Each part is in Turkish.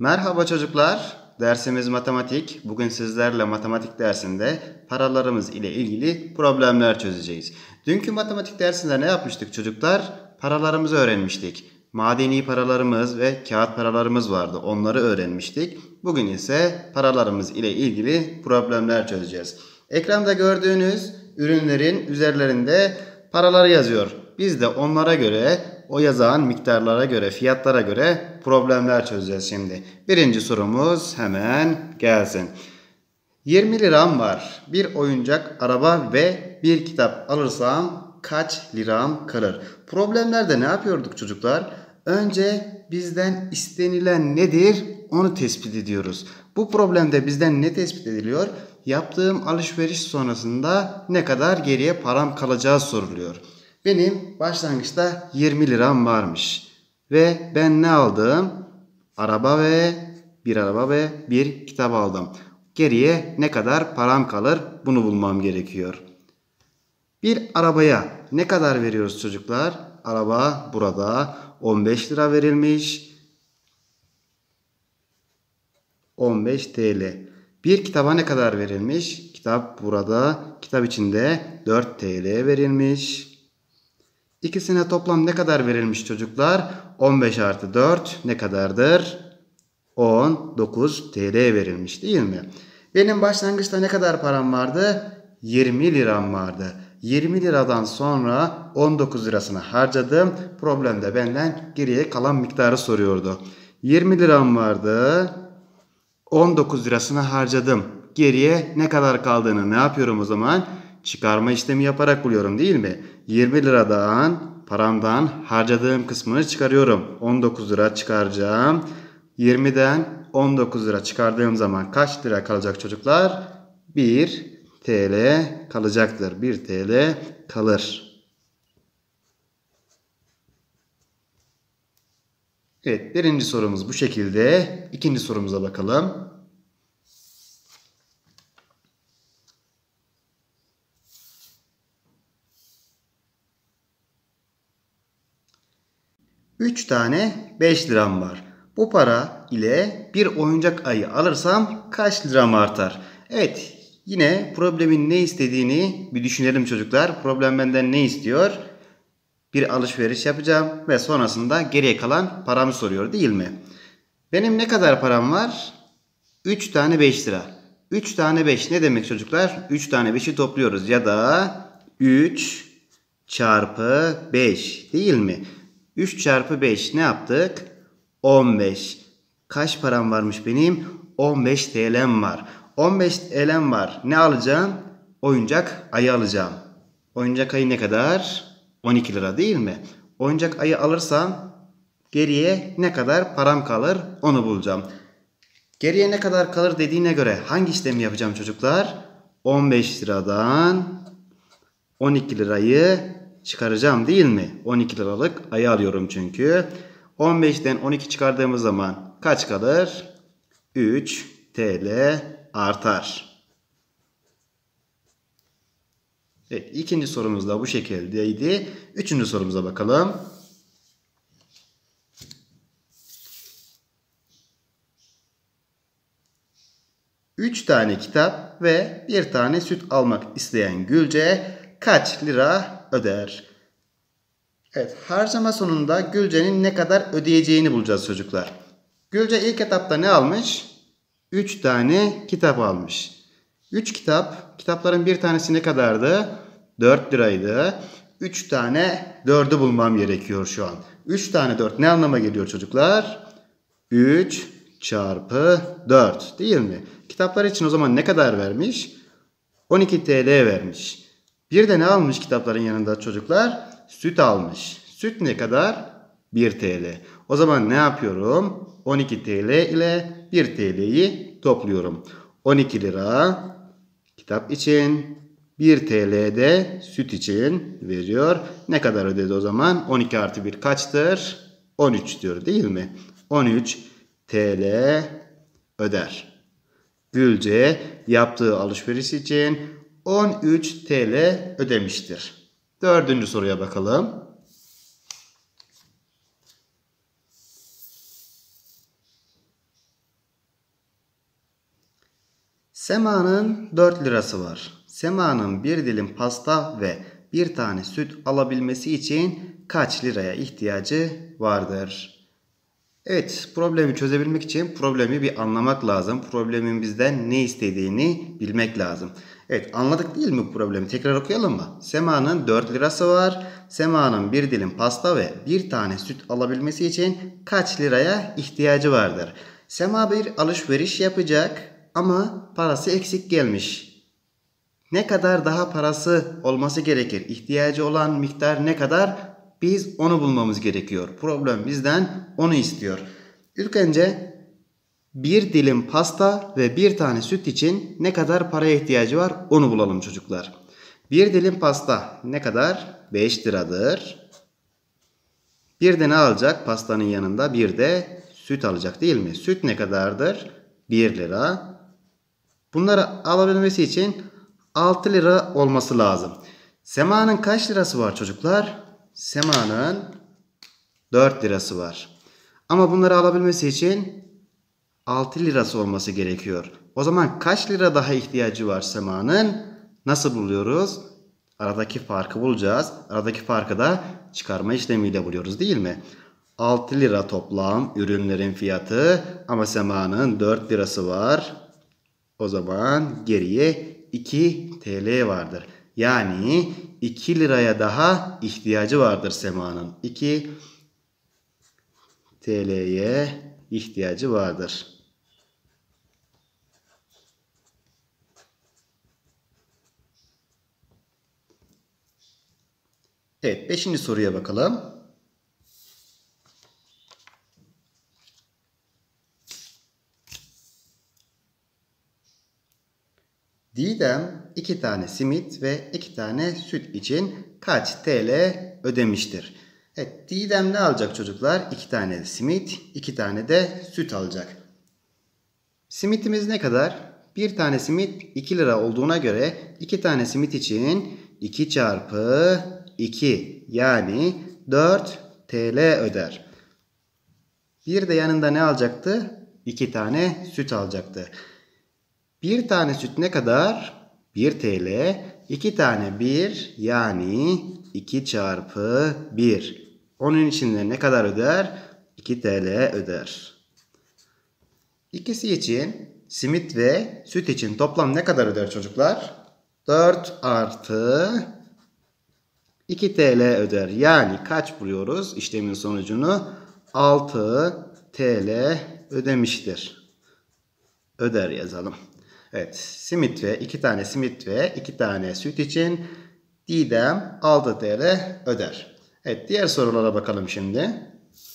Merhaba çocuklar. Dersimiz matematik. Bugün sizlerle matematik dersinde paralarımız ile ilgili problemler çözeceğiz. Dünkü matematik dersinde ne yapmıştık çocuklar? Paralarımızı öğrenmiştik. Madeni paralarımız ve kağıt paralarımız vardı. Onları öğrenmiştik. Bugün ise paralarımız ile ilgili problemler çözeceğiz. Ekranda gördüğünüz ürünlerin üzerlerinde paraları yazıyor. Biz de onlara göre, o yazan miktarlara göre, fiyatlara göre problemler çözeceğiz şimdi. Birinci sorumuz hemen gelsin. 20 liram var. Bir oyuncak, araba ve bir kitap alırsam kaç liram kalır? Problemlerde ne yapıyorduk çocuklar? Önce bizden istenilen nedir? Onu tespit ediyoruz. Bu problemde bizden ne tespit ediliyor? Yaptığım alışveriş sonrasında ne kadar geriye param kalacağı soruluyor. Benim başlangıçta 20 liram varmış. Ve ben ne aldım? Araba ve bir kitap aldım. Geriye ne kadar param kalır? Bunu bulmam gerekiyor. Bir arabaya ne kadar veriyoruz çocuklar? Araba burada 15 lira verilmiş. 15 TL. Bir kitaba ne kadar verilmiş? Kitap burada. Kitap içinde 4 TL verilmiş. İkisine toplam ne kadar verilmiş çocuklar? 15 artı 4 ne kadardır? 19 TL verilmiş değil mi? Benim başlangıçta ne kadar param vardı? 20 liram vardı. 20 liradan sonra 19 lirasını harcadım. Problemde benden geriye kalan miktarı soruyordu. 20 liram vardı. 19 lirasını harcadım. Geriye ne kadar kaldığını ne yapıyorum o zaman? Çıkarma işlemi yaparak buluyorum değil mi? 20 liradan paramdan harcadığım kısmını çıkarıyorum. 19 lira çıkaracağım. 20'den 19 lira çıkardığım zaman kaç lira kalacak çocuklar? 1 TL kalacaktır. 1 TL kalır. Evet, birinci sorumuz bu şekilde. İkinci sorumuza bakalım. Üç tane 5 liram var. Bu para ile bir oyuncak ayı alırsam kaç liram artar? Evet, yine problemin ne istediğini bir düşünelim çocuklar. Problem benden ne istiyor? Bir alışveriş yapacağım ve sonrasında geriye kalan paramı soruyor değil mi? Benim ne kadar param var? 3 tane 5 lira. 3 tane 5 ne demek çocuklar? 3 tane 5'i topluyoruz ya da 3 çarpı 5 değil mi? 3 çarpı 5 ne yaptık? 15. Kaç param varmış benim? 15 TL'm var. 15 TL'm var. Ne alacağım? Oyuncak ayı alacağım. Oyuncak ayı ne kadar? 12 lira değil mi? Oyuncak ayı alırsam geriye ne kadar param kalır? Onu bulacağım. Geriye ne kadar kalır dediğine göre hangi işlemi yapacağım çocuklar? 15 liradan 12 lirayı çıkaracağım değil mi? 12 liralık ayı alıyorum çünkü. 15'ten 12 çıkardığımız zaman kaç kalır? 3 TL artar. Evet, ikinci sorumuz da bu şekildeydi. Üçüncü sorumuza bakalım. 3 tane kitap ve bir tane süt almak isteyen Gülce kaç lira öder? Evet, harcama sonunda Gülce'nin ne kadar ödeyeceğini bulacağız çocuklar. Gülce ilk etapta ne almış? 3 tane kitap almış. 3 kitap, kitapların bir tanesi ne kadardı? 4 liraydı. 3 tane 4'ü bulmam gerekiyor şu an. 3 tane 4 ne anlama geliyor çocuklar? 3 çarpı 4 değil mi? Kitaplar için o zaman ne kadar vermiş? 12 TL vermiş. Bir de ne almış kitapların yanında çocuklar? Süt almış. Süt ne kadar? 1 TL. O zaman ne yapıyorum? 12 TL ile 1 TL'yi topluyorum. 12 lira kitap için, 1 TL de süt için veriyor. Ne kadar ödedi o zaman? 12 artı 1 kaçtır? 13 diyor değil mi? 13 TL öder. Gülce yaptığı alışveriş için 13 TL ödemiştir. Dördüncü soruya bakalım. Sema'nın 4 lirası var. Sema'nın bir dilim pasta ve bir tane süt alabilmesi için kaç liraya ihtiyacı vardır? Evet, problemi çözebilmek için problemi bir anlamak lazım. Problemin bizden ne istediğini bilmek lazım. Evet, anladık değil mi bu problemi? Tekrar okuyalım mı? Sema'nın 4 lirası var. Sema'nın bir dilim pasta ve bir tane süt alabilmesi için kaç liraya ihtiyacı vardır? Sema bir alışveriş yapacak ama parası eksik gelmiş. Ne kadar daha parası olması gerekir? İhtiyacı olan miktar ne kadar? Biz onu bulmamız gerekiyor. Problem bizden onu istiyor. İlk önce bir dilim pasta ve bir tane süt için ne kadar paraya ihtiyacı var onu bulalım çocuklar. Bir dilim pasta ne kadar? 5 liradır. Bir de ne alacak? Pastanın yanında bir de süt alacak değil mi? Süt ne kadardır? 1 lira. Bunları alabilmesi için 6 lira olması lazım. Sema'nın kaç lirası var çocuklar? Sema'nın 4 lirası var. Ama bunları alabilmesi için 6 lirası olması gerekiyor. O zaman kaç lira daha ihtiyacı var Sema'nın? Nasıl buluyoruz? Aradaki farkı bulacağız. Aradaki farkı da çıkarma işlemiyle buluyoruz değil mi? 6 lira toplam ürünlerin fiyatı ama Sema'nın 4 lirası var. O zaman geriye 2 TL vardır. Yani 2 liraya daha ihtiyacı vardır Sema'nın. 2 TL'ye ihtiyacı vardır. Evet, 5. soruya bakalım. Didem 2 tane simit ve 2 tane süt için kaç TL ödemiştir? Evet, Didem ne alacak çocuklar? 2 tane simit, 2 tane de süt alacak. Simitimiz ne kadar? Bir tane simit 2 lira olduğuna göre 2 tane simit için 2 çarpı 2 yani 4 TL öder. Bir de yanında ne alacaktı? 2 tane süt alacaktı. Bir tane süt ne kadar? 1 TL. 2 tane 1 yani 2 çarpı 1. Onun için de ne kadar öder? 2 TL öder. İkisi için simit ve süt için toplam ne kadar öder çocuklar? 4 artı 2 TL öder. Yani kaç buluyoruz? İşlemin sonucunu 6 TL ödemiştir. Öder yazalım. Evet, simit ve 2 tane simit ve 2 tane süt için Didem 6 TL öder. Evet, diğer sorulara bakalım şimdi.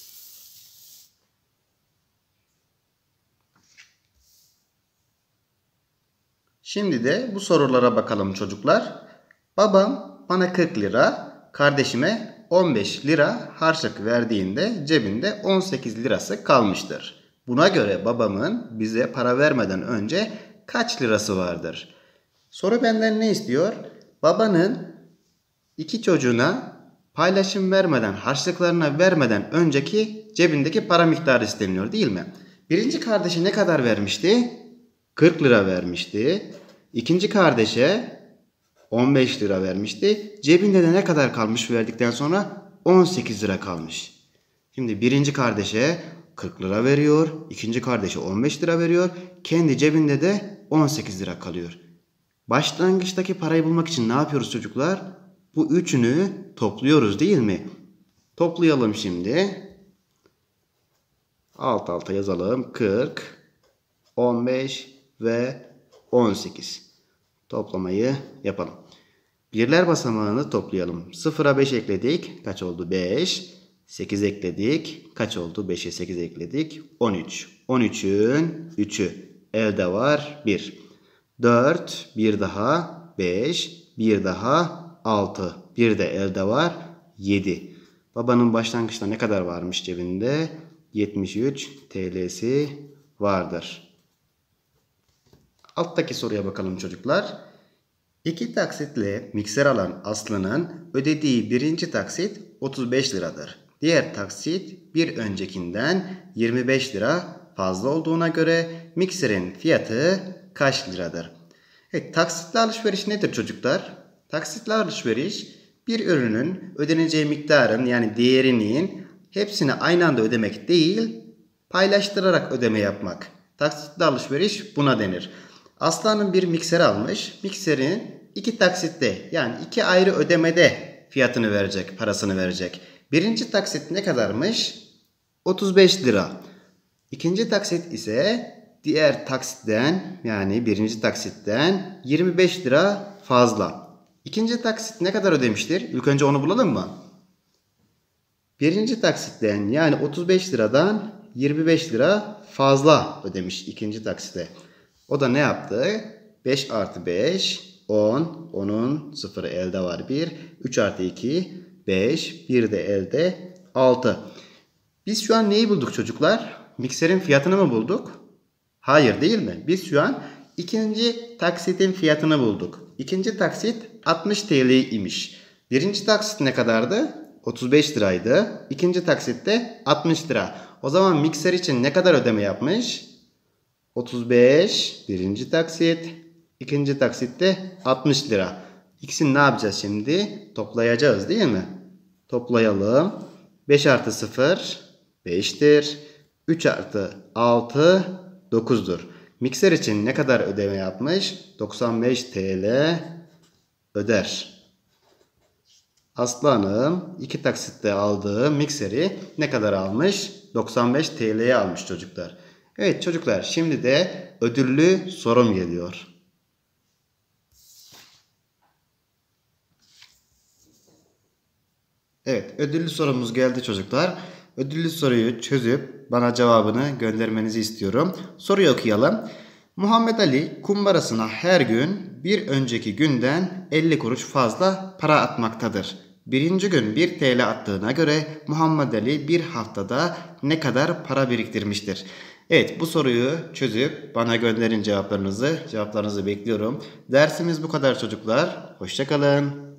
Şimdi de bu sorulara bakalım çocuklar. Babam bana 40 lira, kardeşime 15 lira harçlık verdiğinde cebinde 18 lirası kalmıştır. Buna göre babamın bize para vermeden önce kaç lirası vardır? Soru benden ne istiyor? Babanın iki çocuğuna paylaşım vermeden, harçlıklarına vermeden önceki cebindeki para miktarı isteniyor değil mi? Birinci kardeşe ne kadar vermişti? 40 lira vermişti. İkinci kardeşe 15 lira vermişti. Cebinde de ne kadar kalmış verdikten sonra? 18 lira kalmış. Şimdi birinci kardeşe 40 lira veriyor. İkinci kardeşe 15 lira veriyor. Kendi cebinde de 18 lira kalıyor. Başlangıçtaki parayı bulmak için ne yapıyoruz çocuklar? Bu üçünü topluyoruz değil mi? Toplayalım şimdi. Alt alta yazalım. 40, 15 ve 18. Toplamayı yapalım. Birler basamağını toplayalım. 0'a 5 ekledik. Kaç oldu? 5. 8 ekledik. Kaç oldu? 5'e 8 ekledik. 13. 13'ün 3'ü. Elde var 1. 4. Bir daha 5. Bir daha 6. Bir de elde var 7. Babanın başlangıçta ne kadar varmış cebinde? 73 TL'si vardır. Alttaki soruya bakalım çocuklar. 2 taksitle mikser alan Aslı'nın ödediği birinci taksit 35 liradır. Diğer taksit bir öncekinden 25 lira fazla olduğuna göre mikserin fiyatı kaç liradır? Evet, taksitli alışveriş nedir çocuklar? Taksitli alışveriş bir ürünün ödeneceği miktarın yani değerinin hepsini aynı anda ödemek değil, paylaştırarak ödeme yapmak. Taksitli alışveriş buna denir. Aslan'ın bir mikser almış. Mikserin iki taksitte yani iki ayrı ödemede fiyatını verecek, parasını verecek. Birinci taksit ne kadarmış? 35 lira. İkinci taksit ise diğer taksitten yani birinci taksitten 25 lira fazla. İkinci taksit ne kadar ödemiştir? İlk önce onu bulalım mı? Birinci taksitten yani 35 liradan 25 lira fazla ödemiş ikinci taksite. O da ne yaptı? 5 artı 5, 10. 10'un sıfırı elde var 1. 3 artı 2, 5. 1 de elde 6. Biz şu an neyi bulduk çocuklar? Mikserin fiyatını mı bulduk? Hayır değil mi? Biz şu an ikinci taksitin fiyatını bulduk. İkinci taksit 60 TL imiş. Birinci taksit ne kadardı? 35 liraydı. İkinci taksit de 60 lira. O zaman mikser için ne kadar ödeme yapmış? 35 birinci taksit. İkinci taksitte 60 lira. İkisini ne yapacağız şimdi? Toplayacağız değil mi? Toplayalım. 5 artı 0 5'tir. 3 artı 6 9'dur. Mikser için ne kadar ödeme yapmış? 95 TL öder. Aslanım iki taksitte aldığı mikseri ne kadar almış? 95 TL'ye almış çocuklar. Evet çocuklar, şimdi de ödüllü sorum geliyor. Evet, ödüllü sorumuz geldi çocuklar. Ödüllü soruyu çözüp bana cevabını göndermenizi istiyorum. Soruyu okuyalım. Muhammed Ali kumbarasına her gün bir önceki günden 50 kuruş fazla para atmaktadır. Birinci gün 1 TL attığına göre Muhammed Ali bir haftada ne kadar para biriktirmiştir? Evet, bu soruyu çözüp bana gönderin cevaplarınızı. Cevaplarınızı bekliyorum. Dersimiz bu kadar çocuklar. Hoşça kalın.